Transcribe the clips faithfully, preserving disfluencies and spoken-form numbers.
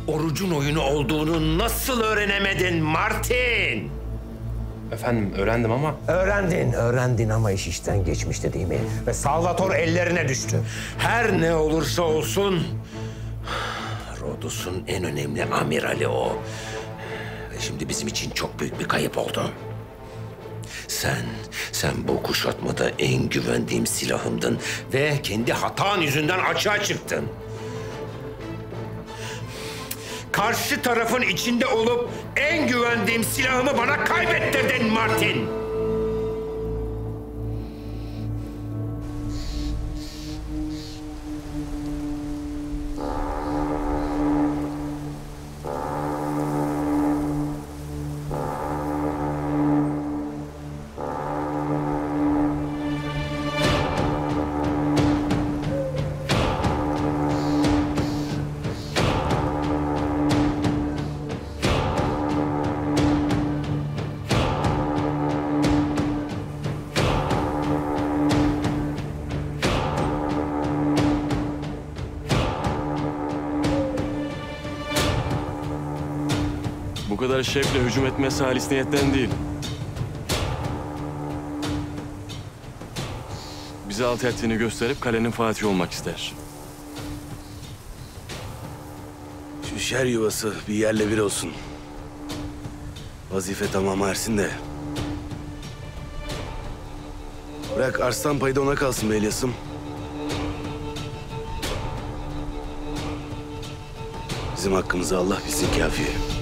orucun oyunu olduğunu nasıl öğrenemedin Martin? Efendim öğrendim ama... Öğrendin, öğrendin ama iş işten geçmişti değil mi? Ve Salvator ellerine düştü. Her ne olursa olsun... Rodos'un en önemli amirali o. Ve şimdi bizim için çok büyük bir kayıp oldu. Sen, sen bu kuşatmada en güvendiğim silahımdın ve kendi hatan yüzünden açığa çıktın. Karşı tarafın içinde olup en güvendiğim silahımı bana kaybettirdin Martin. Bu kadar şevkle hücum etmesi halis niyetten değil. Bize alt ettiğini gösterip kalenin fatihi olmak ister. Şu şer yuvası bir yerle bir olsun. Vazife tamam ersin de. Bırak arslan payı da ona kalsın be İlyas'ım. Bizim hakkımızı Allah bilsin kafi.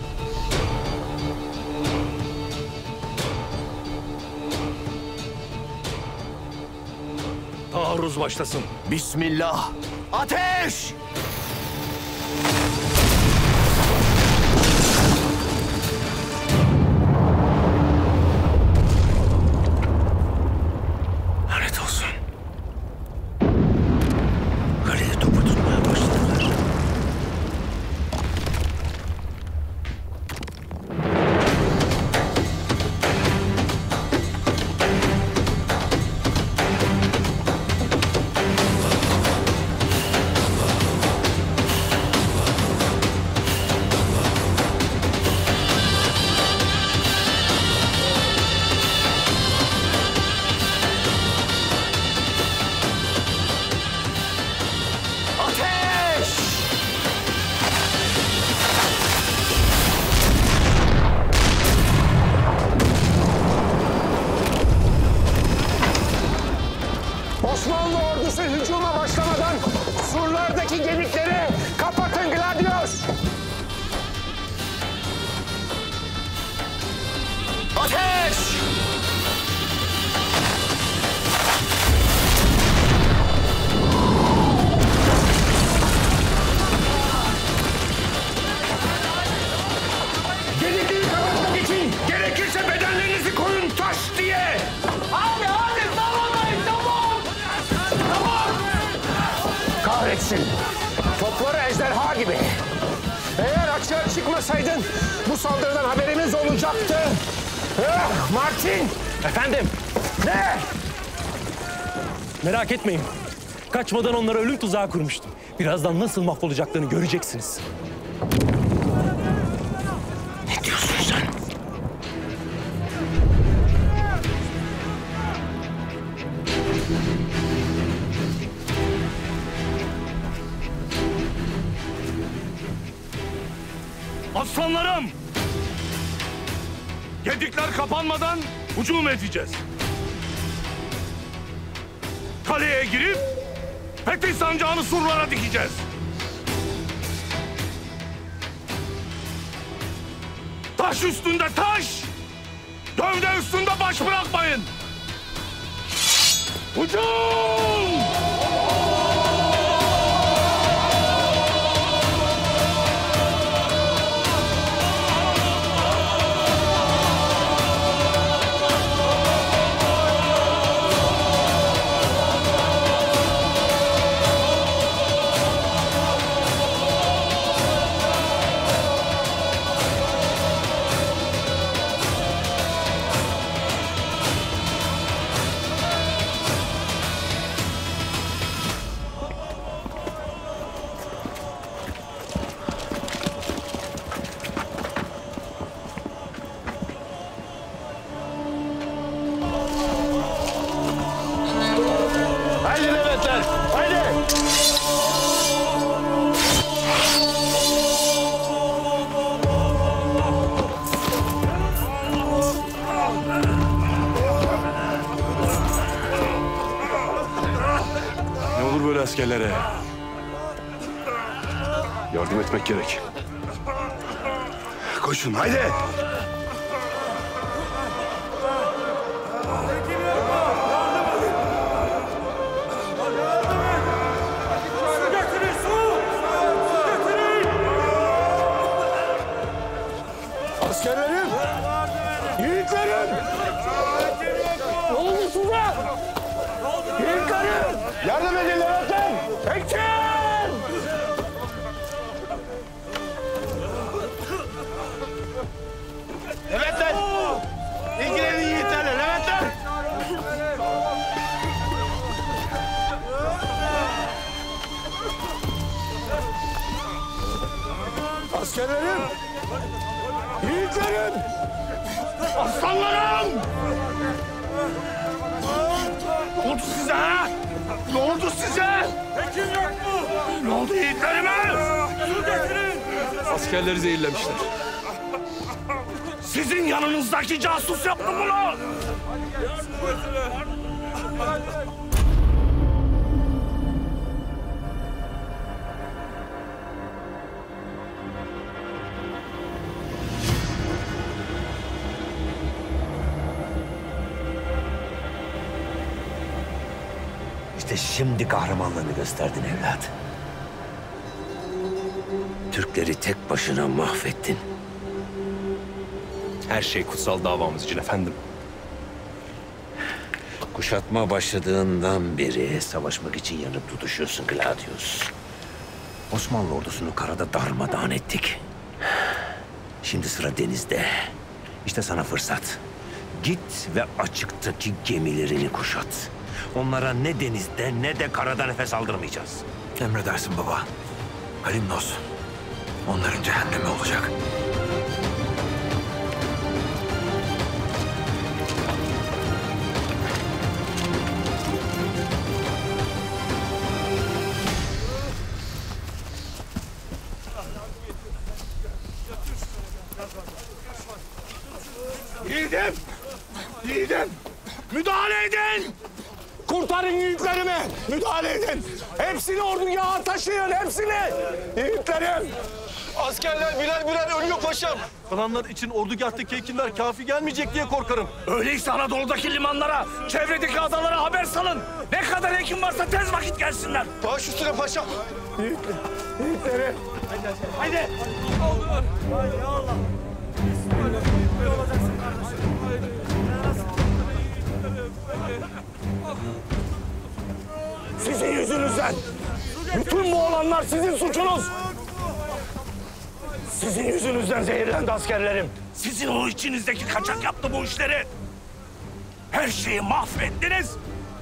Taarruz başlasın. Bismillah. Ateş! Lanet olsun. Kalede topu tutmaya başladılar. Osmanlı ordusu hücuma başlamadan surlardaki gedikleri kapatın Gladius! Ateş! Gedikleri kapatmak için gerekirse bedenlerinizi koyun taş diye! Hadi hadi tamam tamam! Tamam! Kahretsin! Topları ejderha gibi! Eğer açığa çıkmasaydın bu saldırıdan haberimiz olacaktı. Ah, Martin! Efendim, Ne? merak etmeyin. Kaçmadan onlara ölüm tuzağı kurmuştum. Birazdan nasıl mahvolacaklarını göreceksiniz. Ne diyorsun sen? Aslanlarım! Gedikler kapanmadan hücum edeceğiz. Kaleye girip Fetih sancağını surlara dikeceğiz. Taş üstünde taş, gövde üstünde baş bırakmayın. Hücum! askerlere. Yardım etmek gerek. Koşun haydi. Askerlerim! Yiğitlerim! Ne oldu size? Yiğitlerim! Yardım edin Levent'im! Bekçin! Leventler! İlgilenin yiğitlerle Leventler! Askerlerim! Yiğitlerim! Aslanlarım! Ne oldu size ha? Ne oldu size? Hekim yok mu? Ne oldu yiğitlerime? Su getirin! Askerleri zehirlemişler. Sizin yanınızdaki casus yaptı bunu! İşte şimdi kahramanlığını gösterdin evlat. Türkleri tek başına mahvettin. Her şey kutsal davamız için efendim. Kuşatma başladığından beri savaşmak için yanıp tutuşuyorsun Gladius. Osmanlı ordusunu karada darmadağın ettik. Şimdi sıra denizde. İşte sana fırsat. Git ve açıktaki gemilerini kuşat. Onlara ne denizde ne de karada nefes aldırmayacağız. Emredersin baba. Kalimnos. Onların cehennemi olacak. Yiğidim! Yiğidim! Müdahale edin! Kurtarın yiğitlerimi! Müdahale edin! Hepsini ordugaha taşıyın, hepsini! Yiğitlerim! Askerler birer birer ölüyor paşam. Kalanlar için ordugahtaki hekimler kafi gelmeyecek diye korkarım. Öyleyse Anadolu'daki limanlara, çevredeki adalara haber salın. Ne kadar hekim varsa tez vakit gelsinler. Baş üstüne paşam. Yiğitlerim! Haydi! Sizin yüzünüzden! Bütün bu olanlar sizin suçunuz! Sizin yüzünüzden zehirlendi askerlerim. Sizin o içinizdeki kaçak yaptı bu işleri. Her şeyi mahvettiniz.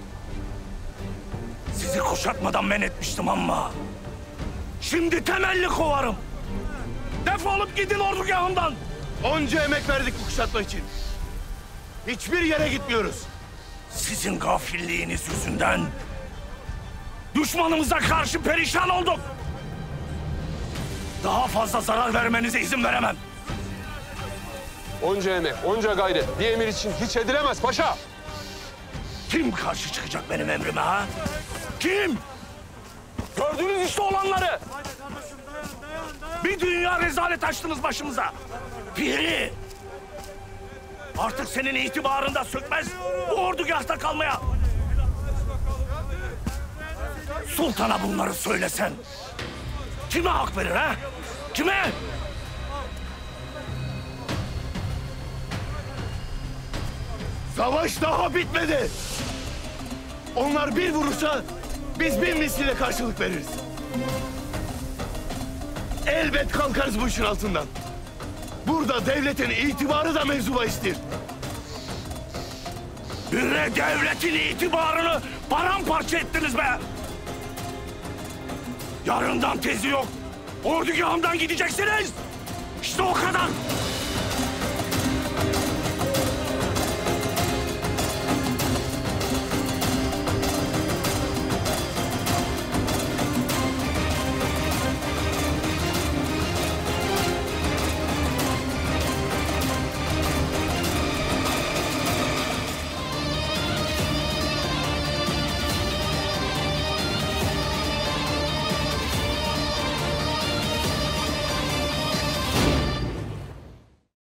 Sizi kuşatmadan men etmiştim ama... şimdi temelli kovarım. Defolup gidin ordugahımdan. Onca emek verdik bu kuşatma için. Hiçbir yere gitmiyoruz. Sizin gafilliğiniz yüzünden... düşmanımıza karşı perişan olduk. Daha fazla zarar vermenize izin veremem. Onca emek, onca gayret bir emir için hiç edilemez paşa. Kim karşı çıkacak benim emrime ha? Kim? Gördünüz işte olanları. Bir dünya rezalet açtınız başımıza. Piri. Artık senin itibarında sökmez bu ordugahta kalmaya. Sultana bunları söylesen. Kime hak verir ha? Kime? Savaş daha bitmedi. Onlar bir vurursa biz bin misliyle karşılık veririz. Elbet kalkarız bu işin altından. Burada devletin itibarı da mevzu bahistir. Bir de devletin itibarını paramparça ettiniz be! Yarından tezi yok. Ordugahımdan gideceksiniz. İşte o kadar.